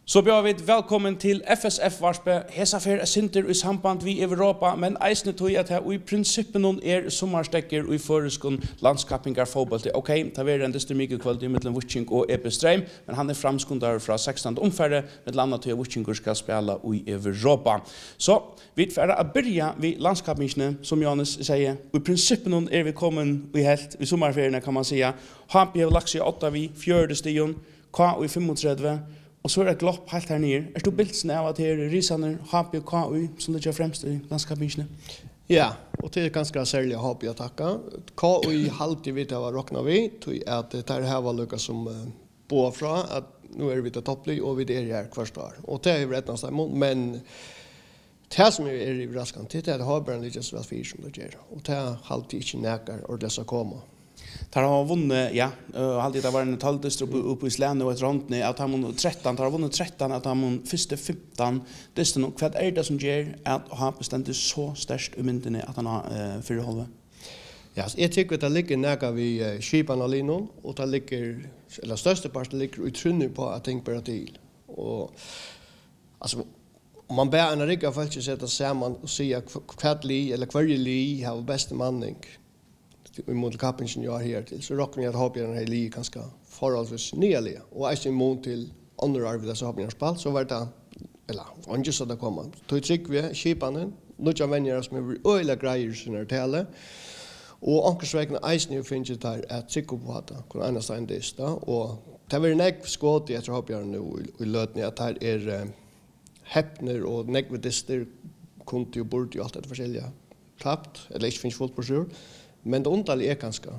Så blir vi velkommen til FSF-varspe. Hesa fer sinter i samband vi Europa, men eisne tog at her i prinsippen sommarstekker og i føreskon landskapingar fotball. Ok, det var en distremike kveld i mittelen Vucing og Epe Streim, men han framskundar fra 16. omfærre, med landet til Vucingur skal spela i Europa. Så vi får byrja vi landskapingene, som Johannes sier, og i prinsippen vi kommet i helt, i sommarferiene kan man säga. Hampi har lagt seg 8 vi, 4. stion, K og i 35, og så det glopp helt her nere. Du bildsen av at det risaner, HP og KU som det gjør fremst i landskapingene? Ja, og det ganske særlig HP å takke. KU halvtid vi til å råkne vi, til at det her var lukket som på fra, at nå vi til topplig, og vi her hvert år. Og det jo rettens imot, men det som i raskant, det er har bare en liten svært fyr som det gjør. Og det halvtid ikke nækker, og det skal komme. Tar har vunnit, ja, alltid det var en taldistrup uppe i Slänne och ett rondne att han 13, tar har vunnit 13 att han första 15. Det är nog vad är det som ger att ha bestämt så störst i myndene att han har förhåll. Ja, jag tycker att det ligger nära vid skipan av linon och det ligger eller största part ligger utrunne på att tänka på till. Och alltså om man bär en rika faktiskt sätta samman och säga kvärdli eller kvarjli har bästa manning. Mot kappingen jag här till så rockar jag att hoppa den här li ganska förhållsvis nyligen och är imot till andra arbete så har jag spalt så var det eller inte så det kommer då tycker vi skipanen några vänner som är öliga grejer sina tale och ankersvägna isen finns det där att cykla på att kunna understand det då och det var näck skott jag tror hoppa jag nu i lötni att här är häpner och näck med det kunde ju bort ju allt det förskälja tappt eller inte finns fullt på sjur. Men det underliga är ganska.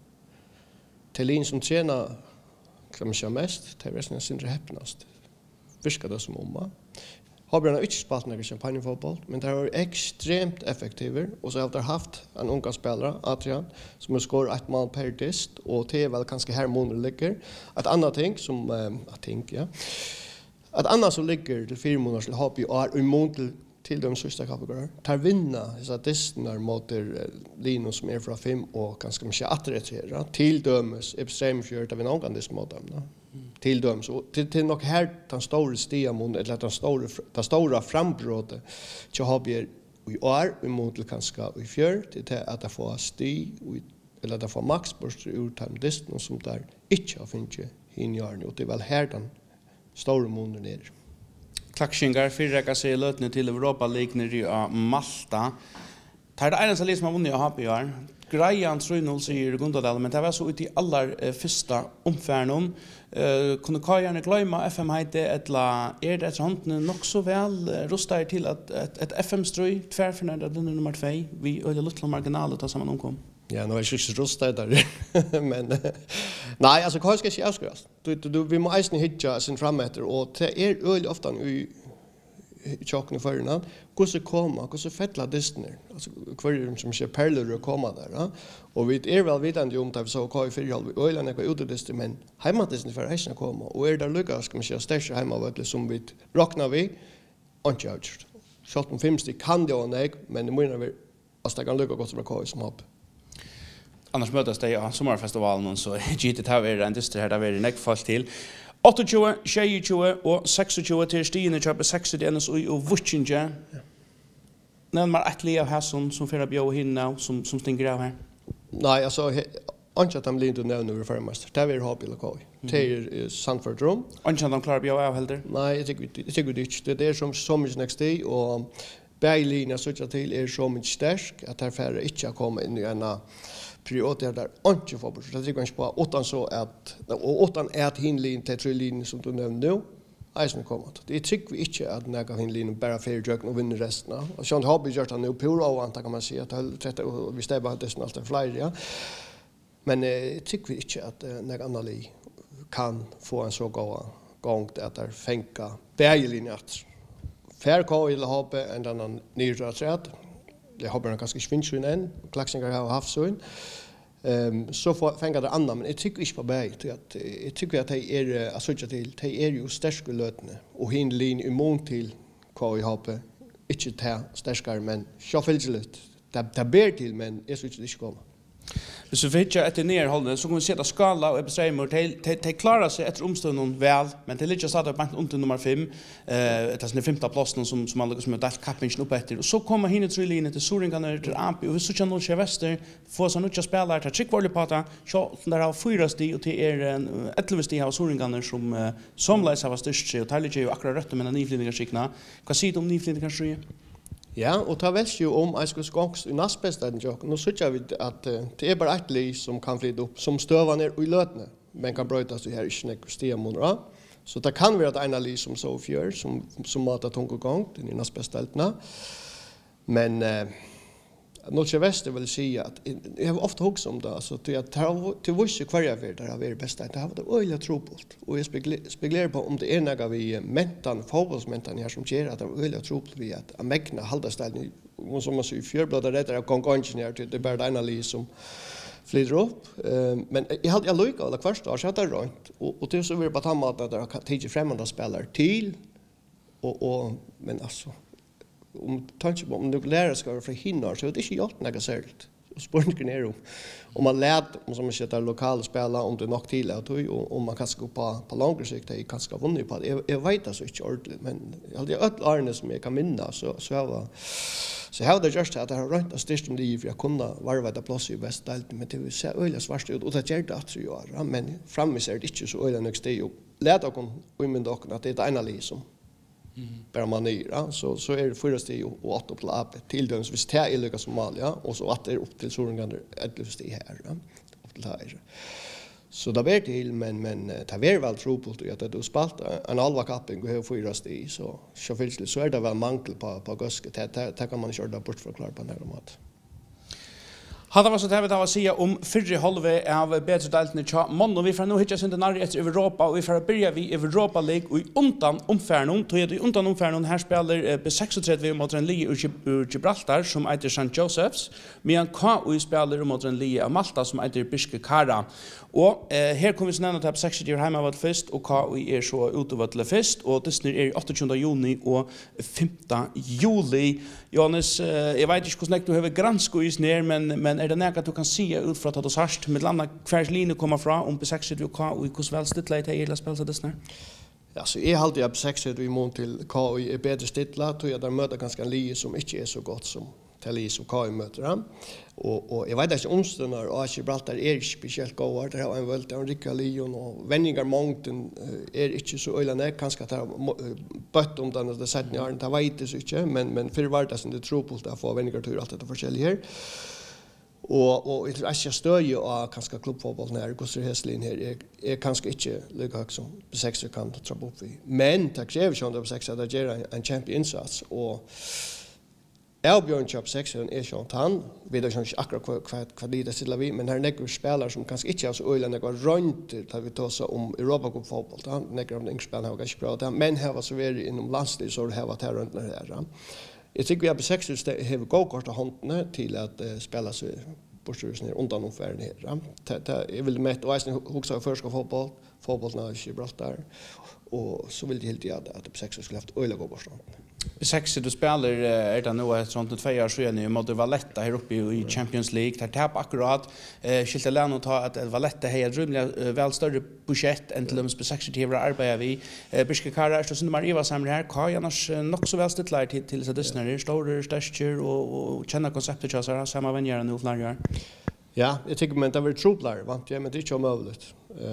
Till som tjänar kan man säga mest, det är resten sin häpnast. Viskar det som omma. Har bränna inte spalt några champagnefotboll, men det är extremt effektivt och så har det haft en unga spelare, Adrian, som har skorat 1 mål per dist och det är väl ganska här månader ligger. Ett annat ting som ja. Ett annat som ligger till 4 månader till HP är imot till de sista kategorier. Tar vinna så distnar mot linjen som är från 5 och ganska mycket attraktiva till dömes extremfjörd av en annan mot dem. Till dömes och till nog här den stora stiamon eller den stora frambrottet så har vi i år emot ganska i fjör till att det får sti eller det får maxburst ut av distnar som där inte har funnits i år och det är väl här den stora månen ner. Klaxingar fyrräcka sig lötne till Europa liknar ju Malta. Det är det ena som har vunnit att ha i år. Grejan 3-0 säger Gundadal, men det var så ut i allra första omfärden. Kunde Kajarne glömma FM hade eller är det sånt nog så väl rustar till att ett FM-ströj tvärförnärda den nummer 2 vi öde lilla marginalet att samman omkom. Ja, nu är ju inte rustar där. Men nej, alltså vad ska jag avskriva? Du vi måste ensam hitta sin framåt och det är öl ofta i chocken förna. Hur så komma, hur så fettla distner. Alltså kvar som ska perler och komma där, ja. Och vi är väl vidande om det så kan vi halv ölen är ute distner men hemma distner för hästarna komma och är där lyckas ska man köra stäcka hemma vad som vi rocknar vi uncharged. Shot om 50 kan det och nej, men det menar vi att det kan lyckas gott som kan som hopp. Annars mötas det ja sommarfestivalen så GT har en distrikt här där vi näck fast till 28, 22 och 26 till Stine köper 60 dennes och Vuccinge. När man atli av Hasson som för att bjöa hinna som stinker av här. Nej, alltså antar att de blir inte nu för mest. Det är hobby lokal. Det är Sanford Room. Antar att de klarar bjöa av heller. Nej, jag tycker det är som så mycket next day och Berlin så att till är så mycket stark att här färre inte komma in i en prioriterar där inte för bort. Det tycker jag på utan så att och utan är att hinlin till trillin som du nämnde nu. Eisen kommer. Det tycker vi inte att några hinlin bara för jag och vinner resten. Och sånt har vi gjort nu på och antar kan man säga att 30 vi stäbar att det allt fler ja. Men tycker vi inte att några andra kan få en så gång att där fänka berglinjen att färko eller hoppe en annan nyrtrat. Det har bara ganska svinschön än klaxingar har haft så så fänger det andra men jag tycker inte på berg att jag tycker att det är associativt till det är ju starka lötne och hinlin immun till KI hoppe inte ta starkare men självfälligt det ber till men är så inte komma. Hvis vi vet etter nedholdene, så kan vi se at Skala og Ebesreimer, de klarer seg etter omstånden vel, men det ligger stadig på under nummer 5, etter sånne 15. plassen som alle som er delt kappingen opp etter. Og så kommer hinne trylline til Soringaner, til Ampi, og hvis så kjenner noen Vester, får seg noen spillere til Tryggvarlig på det, så der har 4 sti, og til 11 sti av Soringaner som leis av styrst seg, og det ligger jo akkurat røtte med den nyflytningarskikkene. Hva sier du om nyflytningarskikene? Ja, og ta vel jo om jeg skulle skångs i nastbestedet, nå synes vi at det bare et liv som kan flytte opp, som støver ned i løtene, men kan brøytes i her ikke nekker stiamåneder. Så det kan være et ene liv som så fjør, som mater tunge gang, den i nastbestedet. Men Norge Vester vil si at jeg har ofte hokst om det, altså, til visse hver jeg vil, der har vært best, det har vært øyelig trobult. Og jeg spekulerer på om det noe vi mentene, fotballsmentene her som gjør at det er øyelig trobult vi at megna halvdagstellen, som man sier, fjørbladet redder av konkurransen her til det er bare det ene liv som flyter opp. Men jeg lykker alle hvert år, så jeg har det rønt. Og til så vil jeg bare ta med at det er tidlig fremmede spillere til, men altså, om nukleära ska vara för hinnar så det är inte gjort något särskilt. Och spårningen är om man lät som man sätter lokala spela om det nog till att och man kan gå på längre sikt det kan ska vinna på det. Jag vet alltså inte ordentligt men jag hade ett Arne som jag kan minnas så har det just att det har runt att styrst om det för jag kunde varva det plats i bästdelt men det vill se öliga svart ut och det gör det att göra men framme ser det inte så öliga nästa steg och lät och men dock att det är en analys som bara manera så är det 4 steg och 8 på app till döms visst här i Lucas Somalia och så att det är upp till Soringander 11 steg här upp till här. Så det blir till men det är väl trupult att det spalt en halva kapping och har 4 steg så så är det väl mangel på göske det kan man inte köra bort förklara på den här mat. Hade var så det vi säga om fyrre halve av bättre deltene tja mån och vi får nu hittas inte närmare efter Europa och vi får börja vi i Europa League och i undan omfärnon tog jag i undan omfärnon här spelar B36 mot en liga ur Gibraltar som heter St. Joseph's medan KU spelar mot en liga av Malta som heter Birkirkara och här kommer vi nämna att B60 hemma var först och KU är så utöver till först och det är 28 juni och 5 juli Johannes jag vet inte hur snägt du har gransko is ner men är det något att du kan se ut för att det sarst med landa kvärslinje komma fra om B60 och KU hur väl stilla det hela spelet det snär. Ja, så jag håller B60 vi mån till KU är bättre stilla tror jag där möter ganska en som inte är så gott som till som KU möter han. Och jag vet inte omstundar och Gibraltar är inte speciellt goda där har en vält en rika lion och vändningar mångten är inte så öllande kanske att ha bött om den det sätt ni har inte vet det så inte men för vart det trupult att få vändningar tur allt det forskjellige här. Och jag tror stöj och kanske klubbfotboll när Gustav Häslin här är kanske inte lika högt som B6 kan ta upp vi. Men tack jag vill på 6 att göra en champion insats och Björn Chop 6 är sånt han vet jag inte akkurat vad det är vi men här några spelare som kanske inte har så öliga några runt där vi tar så om Europa Cup fotboll då några av de spelarna har ganska bra men här var så väl inom landslag så det har varit här runt det här. Jag tycker vi har B6 har gå-kort och hantna till att spela sig bortsrusen undan omfärden här. Det är väl mätt och också förska fotbollna i Gibraltar och så vill det helt göra att B6 skulle haft öliga gå bortstånd. B6 du spelar är det nu ett sånt 2 år sedan i mot Valletta här uppe i Champions League där tapp akkurat skilte lärna ta att Valletta har ett rymligt väl större budget än till B6 till att arbeta vi Birkirkara så som Maria samlar här kan annars nog så väl stilla till så dessnär stora stasher och känna konceptet så här samma vänner nu flera. Ja, jag tycker men det var truplar vant jag men det är inte möjligt.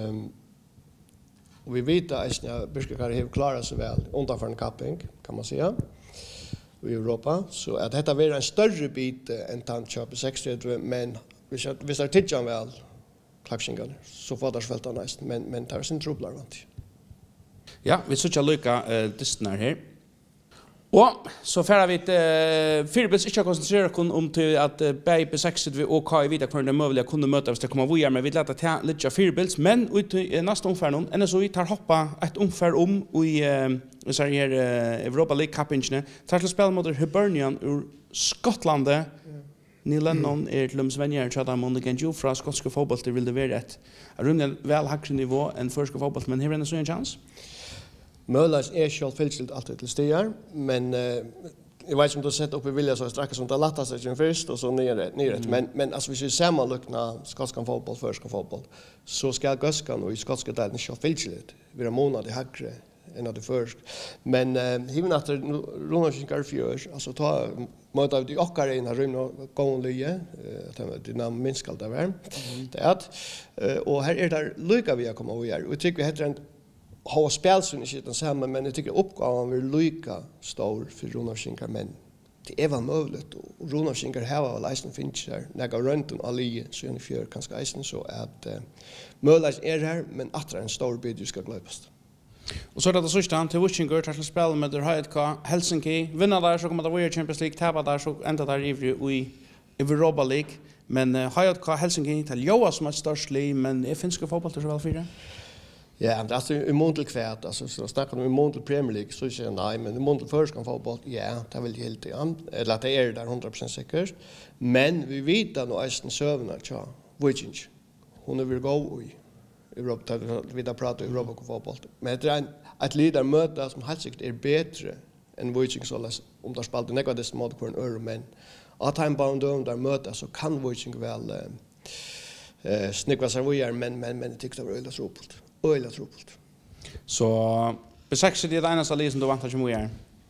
Och vi vet att Birkirkara har klarat sig väl utanför en kapping kan man säga i Europa så att detta blir en större bit än Tantköp 60 men vi ska titta väl klaxingen så får det fälta näst men tar sin truplar vant. Ja, vi söker lycka distnar här. Och så färra vi Firbels inte koncentrera om till att B60 vi och KI vidare för den möjliga kunde mötas det kommer vi men vi låter ta lite Firbels men ut i nästa omfärd än så vi tar hoppa ett omfärd om i så här Europa League Cup-ingene tar till spel mot Hibernian ur Skottland. Neil Lennon till Svenjar chatta mot igen ju från skotska fotboll det vill det vara ett rymligt väl högre nivå än förska fotboll men här är det så en chans. Möjligen är själv fyllt alltid till stigar men jag vet inte om du har sett upp i Vilja så strax som det lattas sig först och så neråt. Men alltså hvis vi sammanlukna skotskan fotboll, förskan fotboll, så ska Göskan och i skotska delen inte filtligt. Vi har månad i hackre än att det först. Men himnatter Ronaldshinkar fjör, alltså ta möta ut i okkar in här rymna gånglye, det namn minskalt där var. Det att och här är där lycka vi komma och göra. Och tycker vi heter en ha spelsun i den samma men jag tycker uppgåvan vill lycka stor för Ronaldshinkar men det är väl möjligt och Ronaldshinkar har väl isen finns där några runt om allie så i fjör kanske isen så att möjligt är här men att en stor bid du ska glöpas. Och så är det sista till Washington till spel med HJK Helsinki. Vinner där så kommer det vara Champions League, tappar där så ända där i Europa League. Men HJK Helsinki till Joa som är störst lig, men är finska fotboll så väl för det? Ja, det är i mån till kvärt, alltså så snackar de i mån till Premier League så säger nej, men i mån till förskan fotboll, ja, det är väl helt igen. Eller att det är där 100% säkert. Men vi vet att nu är sövnar tja, Vikings. Hon vill gå i Europa, vi där pratar Europa fotboll. Men det är ett leader möte som helt säkert är bättre än Vikings om de spelar något dess mot på en öre, men att han bara där möte så kan Vikings väl snickra sig vidare, men det tycker jag var öjla trubbelt. Så besexet det ena så som du vantar som vi är.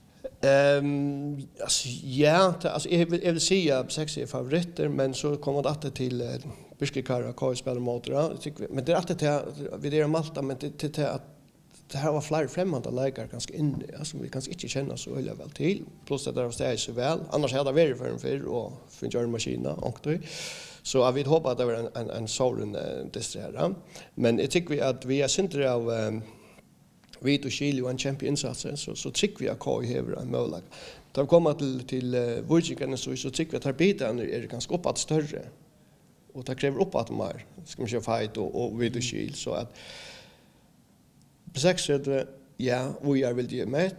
Alltså ja, alltså jag vill säga besexet är favoriter, men så kommer det att till Biskekara KS spelar mot det. Men det är alltid till vi det är Malta, men till att det här var fler främmande läkare ganska inne, alltså vi kanske inte känner så öjla väl till. Plus att det har stått så väl. Annars hade det varit för en fyr och finns en maskin och det. Så jag vill hoppa att det var en såren distrahera. Men jag tycker att vi är synter av Vit och Chile och en championinsats så tycker vi att KI har en möjlighet. Då vi kommer till Vikingen så tycker vi att här biten är ganska uppåt större. Och det kräver uppåt mer. Ska man köra fight och Vit och Chile så att på 6 ja, vi är väl det med.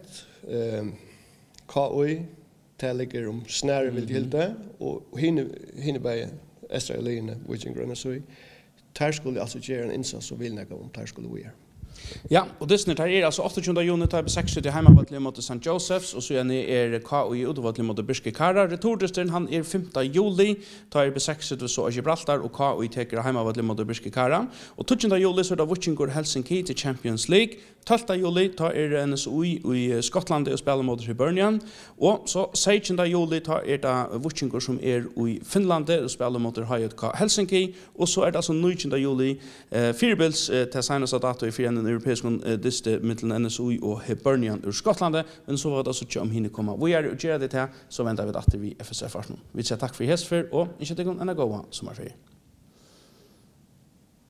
KI talar om snära vill till det och hinner bara Australien Vikingen så tar skulle alltså göra en insats så vill näka om tar skulle vi. Ja, och det snart är alltså 28 juni tar på 60 till hemmavallet mot St. Joseph's och så är KI utvallet mot Biskekara. Returdesten han är 5 juli tar på 60 så Gibraltar och KI tar hemmavallet mot Biskekara. Och 20 juli så är det Washington Helsinki till Champions League. 12 juli tar är NSUI i Skottland och spelar mot Hibernian. Och så 16 juli tar är det Washington som är i Finland och spelar mot HJK Helsinki. Och så är det alltså 19 juli Firebils till senaste datum i den europeiska diste mellan NSUI och Hibernian ur Skottland. Men så var det alltså inte om hinner komma. Vi är utgöra det här så väntar vi att vi FSF. Vi säger tack för hästför och inte en goda sommarferie.